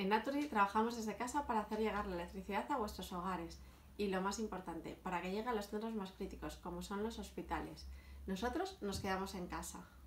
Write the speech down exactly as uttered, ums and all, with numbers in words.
En Naturgy trabajamos desde casa para hacer llegar la electricidad a vuestros hogares y, lo más importante, para que llegue a los centros más críticos, como son los hospitales. Nosotros nos quedamos en casa.